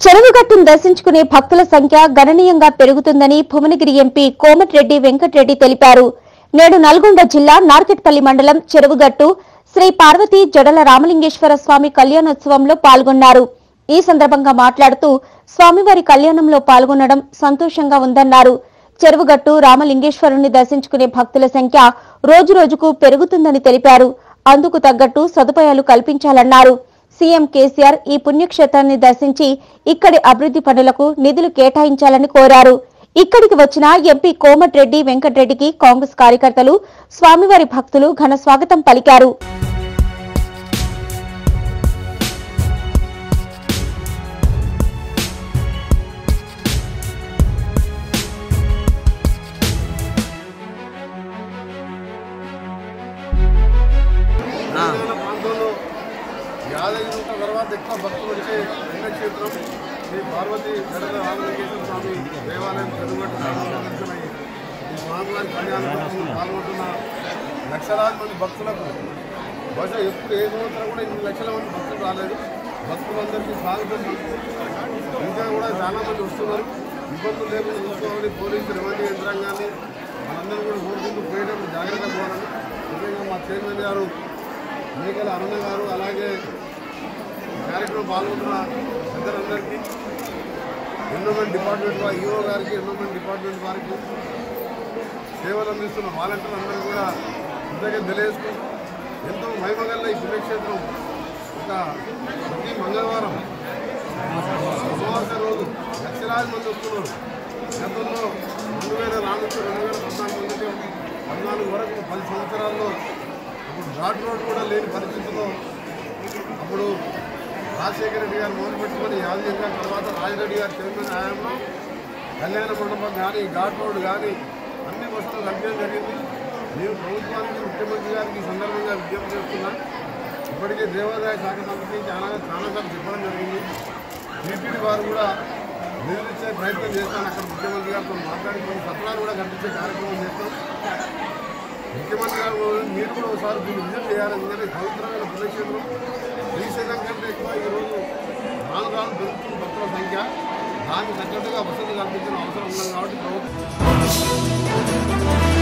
చెరువుగట్టును దర్శించుకునే భక్తుల సంఖ్య గణనీయంగా పెరుగుతుందని భువనగిరి ఎంపీ కోమటిరెడ్డి వెంకటరెడ్డి తెలిపారు. నేడు నల్గొండ జిల్లా నార్కెట్పల్లి మండలం చెరువుగట్టు శ్రీ పార్వతీ జడల రామలింగేశ్వర స్వామి కళ్యాణోత్సవంలో పాల్గొన్నారు. ఈ సందర్భంగా మాట్లాడుతూ స్వామివారి కళ్యాణంలో పాల్గొనడం సంతోషంగా ఉందన్నారు. చెరువుగట్టు రామలింగేశ్వరుని దర్శించుకునే భక్తుల సంఖ్య రోజురోజుకు పెరుగుతుందని తెలిపారు. అందుకు తగ్గట్టు సదుపాయాలు కల్పించాలన్నారు. సీఎం కేసీఆర్ ఈ పుణ్యక్షేత్రాన్ని దర్శించి ఇక్కడి అభివృద్ధి పనులకు నిధులు కేటాయించాలని కోరారు. ఇక్కడికి వచ్చిన ఎంపీ కోమటిరెడ్డి వెంకటరెడ్డికి కాంగ్రెస్ కార్యకర్తలు, స్వామివారి భక్తులు ఘన స్వాగతం పలికారు. యాదగిరి తర్వాత ఎక్కువ భక్తులు వచ్చే పుణ్యక్షేత్రం శ్రీ పార్వతీ జడల రామలింగేశ్వర స్వామి దేవాలయం చెరువుగట్టు దర్శనమై ఈ స్వామివారి కళ్యాణోత్సవంలో పాల్గొంటున్న లక్షలాది మంది భక్తులకు బహుశా ఎప్పుడు ఏ సంవత్సరం కూడా 8 లక్షల మంది భక్తులు రాలేదు. భక్తులందరికీ స్వాగతం. ఇంకా కూడా చాలామంది వస్తున్నారు. ఇబ్బందులు లేకుండా చూసుకోవాలి. పోలీసు రెవెన్యూ యంత్రాంగాన్ని మనందరూ కూడా కోరుకుంటూ పోయేటప్పుడు జాగ్రత్తగా పోవాలని ముఖ్యంగా మా చైర్మన్ గారు మేకల అరుణ గారు, అలాగే కార్యక్రమం పాల్గొంటున్న పెద్దలందరికీ, ఎన్విరాన్మెంట్ డిపార్ట్మెంట్ ఈఓ గారికి, ఎన్విరాన్మెంట్ డిపార్ట్మెంట్ వారికి, సేవలు అందిస్తున్న వాలంటీర్లు అందరూ కూడా కృతజ్ఞతలు తెలియజేసుకుంటూ ఎంతో మహిమగల్ల ఈ పుణ్యక్షేత్రం ప్రతి మంగళవారం అమావాస రోజు లక్షలాది మంది వస్తున్నారు. గతంలో 2004 నుంచి 2014 వరకు 10 సంవత్సరాల్లో అప్పుడు ఘాట్ రోడ్ కూడా లేని పరిస్థితుల్లో అప్పుడు రాజశేఖర రెడ్డి గారు మొదలుపెట్టుకొని యాదగిరి గారి తర్వాత రాజిరెడ్డి గారు చైర్మన్ హయాంలో కళ్యాణ మండపం కానీ, ఘాట్ రోడ్ కానీ అన్ని వస్తువులు కల్పించడం జరిగింది. నేను ప్రభుత్వానికి, ముఖ్యమంత్రి గారికి ఈ సందర్భంగా విజ్ఞప్తి చేస్తున్నాను. ఇప్పటికే దేవాదాయ శాఖ మంత్రికి చాలాసార్లు చెప్పడం జరిగింది. టీటీడీ వారు కూడా నిధులు ఇచ్చే ప్రయత్నం చేస్తాను. అక్కడ ముఖ్యమంత్రి గారితో మాట్లాడి కొన్ని సత్రాలు కూడా కల్పించే కార్యక్రమం చేస్తాం. ముఖ్యమంత్రి గారు మీరు కూడా ఒకసారి దీన్ని విజిట్ చేయాలి. ఎందుకంటే పవిత్రమైన పుణ్యక్షేత్రం. శ్రీశైలం కంటే ఎక్కువ ఈరోజు రాను పెరుగుతున్న భక్తుల సంఖ్య, దానికి తగ్గట్టుగా వసతి కల్పించిన అవసరం ఉన్నది కాబట్టి ప్రభుత్వం